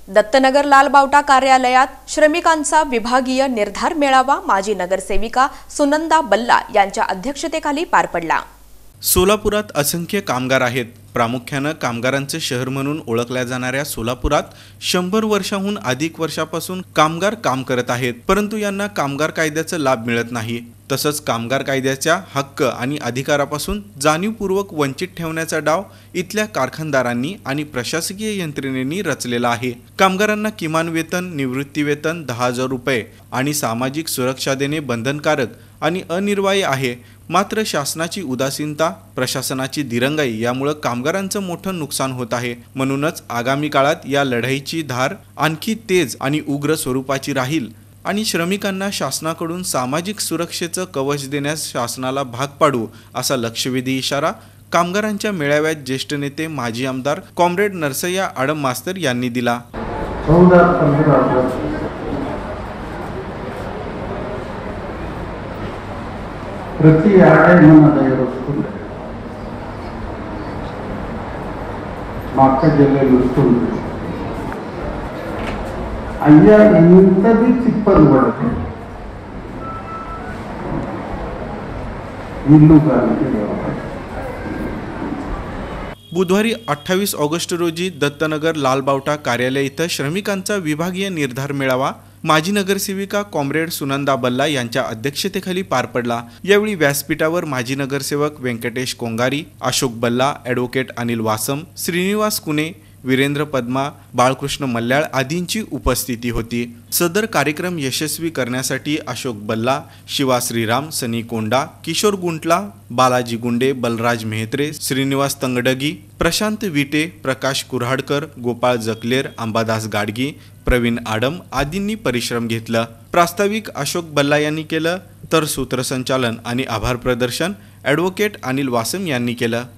दत्तनगर लालबावटा कार्यालयात श्रमिकांचा विभागीय निर्धार मेळावा माजी नगरसेविका सुनंदा बल्ला यांच्या अध्यक्षतेखाली पार पडला। सोलापुरात असंख्य कामगार आहेत। प्रामुख्याने कामगारांचे शहर म्हणून ओळखल्या जाणाऱ्या सोलापुरात 100 वर्षांहून अधिक वर्षापासून कामगार काम करत आहेत, परंतु यांना कामगार कायद्याचा लाभ मिळत नाही। तसंच कामगार कायद्याच्या हक्क आणि अधिकारापासून जाणीवपूर्वक वंचित ठेवण्याचा डाव इथल्या कारखानदारांनी आणि प्रशासकीय यंत्रणेने रचलेला आहे। कामगारांना किमान वेतन, निवृत्ती वेतन 10,000 रुपये आणि सामाजिक सुरक्षा देणे बंधनकारक आणि अनिर्वायी आहे। मात्र शासनाची उदासीनता, प्रशासनाची दिरंगाई यामुळे कामगारांचं मोठं नुकसान होत आहे। म्हणूनच आगामी काळात या लढाईची धार आणखी तेज आणि उग्र स्वरूपाची राहील आणि श्रमिकांना शासनाकडून सामाजिक सुरक्षेचं कवच देण्यास शासनाला भाग पाडू असा लक्षवेधी इशारा कामगारांच्या मेळाव्यात ज्येष्ठ नेते माजी आमदार कॉम्रेड नरसय्या आडम मास्तर यांनी दिला। ప్రతి ఏడాది మన దగ్గర వస్తుంది, మా అక్క చెల్లెలు వస్తుంది, అయ్యా ఇంతది చిప్పలు పడదు ఇల్లు కానీ। बुधवारी 28 ऑगस्ट रोजी दत्तनगर लालबावटा कार्यालय इथं श्रमिकांचा विभागीय निर्धार मेळावा माजी नगरसेविका कॉम्रेड सुनंदा बल्ला यांच्या अध्यक्षतेखाली पार पडला। यावेळी व्यासपीठावर माजी नगरसेवक व्यंकटेश कोंगारी, अशोक बल्ला, ॲडव्होकेट अनिल वासम, श्रीनिवास कुने, वीरेंद्र पद्मा, बाळकृष्ण मल्ल्याळ आदींची उपस्थिती होती। सदर कार्यक्रम यशस्वी करण्यासाठी अशोक बल्ला, शिवा श्रीराम, सनी कोंडा, किशोर गुंटला, बालाजी गुंडे, बलराज मेहत्रे, श्रीनिवास तंगडगी, प्रशांत विटे, प्रकाश कुऱ्हाडकर, गोपाळ जकलेर, अंबादास गाडगी, प्रवीण आडम आदींनी परिश्रम घेतला। प्रास्ताविक अशोक बल्ला यांनी केलं, तर सूत्रसंचालन आणि आभार प्रदर्शन ॲडव्होकेट अनिल वासम यांनी केलं।